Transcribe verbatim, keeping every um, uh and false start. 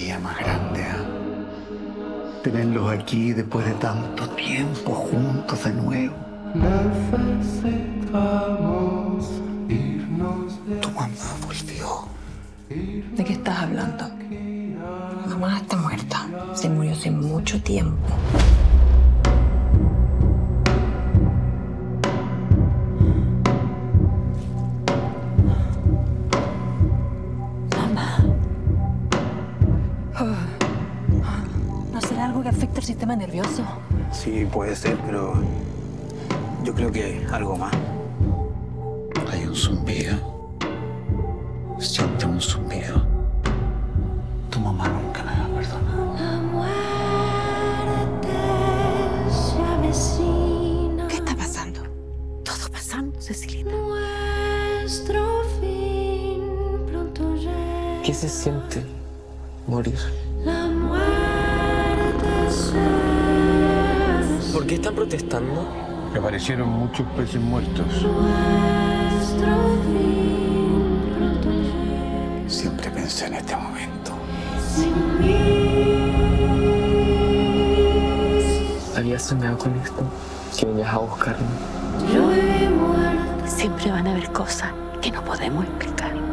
alegría más grande, ¿eh? Tenerlos aquí después de tanto tiempo juntos de nuevo. Tu mamá volvió. ¿De qué estás hablando? Mamá está muerta. Se murió hace mucho tiempo. Mamá. ¿No será algo que afecta el sistema nervioso? Sí, puede ser, pero yo creo que algo más. Hay un zumbido. Siente un zumbido. Tu mamá nunca me va a perdonar. La muerte se avecina. ¿Qué está pasando? Todo pasando, Cecilita. Nuestro fin pronto llega. ¿Qué se siente morir? La muerte se avecina. ¿Por qué están protestando? Aparecieron muchos peces muertos. Nuestro fin pronto llega. Siempre pensé en este momento. Sin mí. Había soñado con esto, que venías a buscarme. Yo viví muerta. Siempre van a haber cosas que no podemos explicar.